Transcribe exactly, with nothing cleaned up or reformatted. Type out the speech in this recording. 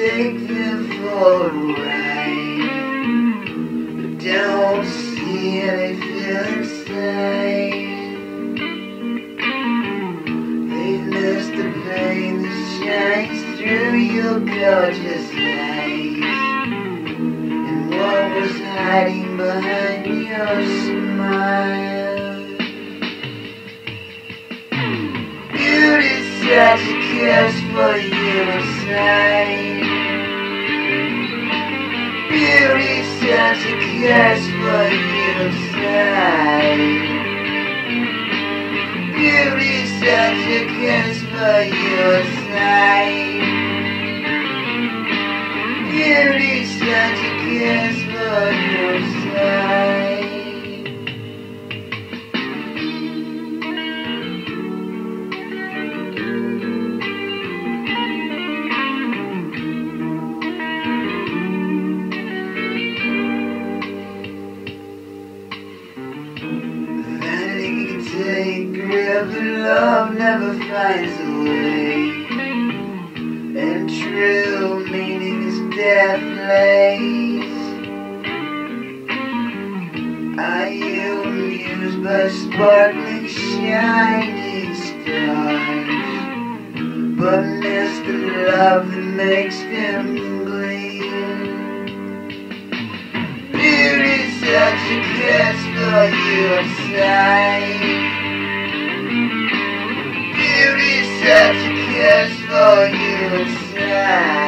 take them for a ride, but don't see anything inside. They've missed the pain that shines through your gorgeous eyes, and what was hiding behind your smile. Beauty's such a curse for you inside. Beauty's such a curse for you inside. Beauty's such a curse for you inside. Beauty's such a curse for you inside. Take grip, but love never finds a way, and true meaning is deathless. Are you amused by sparkling, shining stars, but miss the love that makes them gleam? Beauty's such a curse for you inside. Beauty's such a curse for you inside.